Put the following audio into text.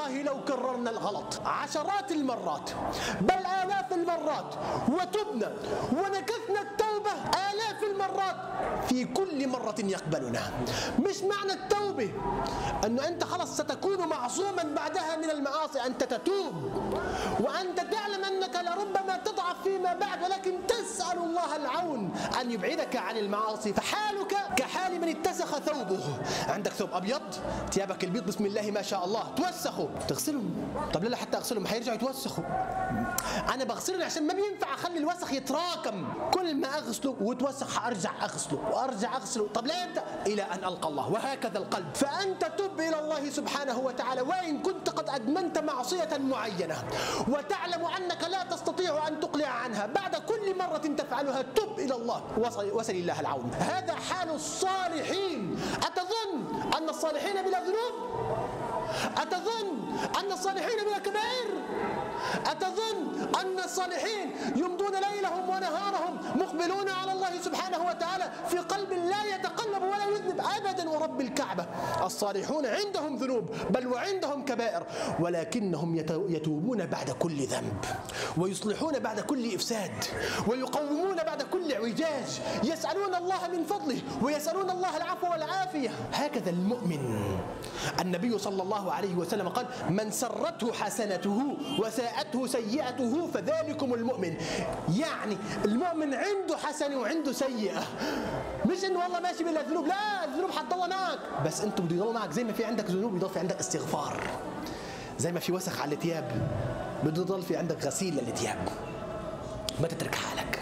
والله لو كررنا الغلط عشرات المرات بل آلاف المرات وتبنا ونكثنا التوبة آلاف المرات في كل مرة يقبلنا. مش معنى التوبة أنه أنت خلص ستكون معصوما بعدها من المعاصي، أنت تتوب وأنت تعلم أنك لربما تضعف فيما بعد، ولكن تسأل الله العون أن يبعدك عن المعاصي. فحالك كحال من اتسخ ثوبه. عندك ثوب أبيض، ثيابك البيض بسم الله ما شاء الله، توسخوا تغسلهم. طب لا حتى أغسلهم حيرجعوا يتوسخوا. أنا بغسلهم عشان ما بينفع أخلي الوسخ يتراكم، كل ما أغسله وتوسخ أرجع أغسله وأرجع أغسله. طب لا يبدأ إلى أن ألقى الله. وهكذا القلب. فأنت تب إلى الله سبحانه وتعالى، وإن كنت قد أدمنت معصية معينة وتعلم أنك لا تستطيع أن تقلع عنها، بعد كل مرة تفعلها تب إلى الله وسل الله العون. هذا حال الصالحين. أتظن أن الصالحين بلا ذنوب؟ أتظن أن الصالحين بلا كبائر؟ أتظن أن الصالحين يمضون ليلهم ونهارهم مقبلون على الله سبحانه وتعالى في قلب لا يتقلب ولا يذنب أبدا؟ ورب الكعبة الصالحون عندهم ذنوب بل وعندهم كبائر، ولكنهم يتوبون بعد كل ذنب ويصلحون بعد كل إفساد ويقومون بعد كل اعوجاج، يسألون الله من فضله ويسألون الله العفو والعافية. هكذا المؤمن. النبي صلى الله عليه وسلم قال: من سرته حسنته وساءته سيئته فذلكم المؤمن. يعني المؤمن عنده حسنة وعنده سيئة، مش انه والله ماشي بلا ذنوب، لا الذنوب حتضل معك، بس انت بده يضل معك. زي ما في عندك ذنوب يضل في عندك استغفار، زي ما في وسخ على الثياب بده يضل في عندك غسيل للثياب. ما تترك حالك.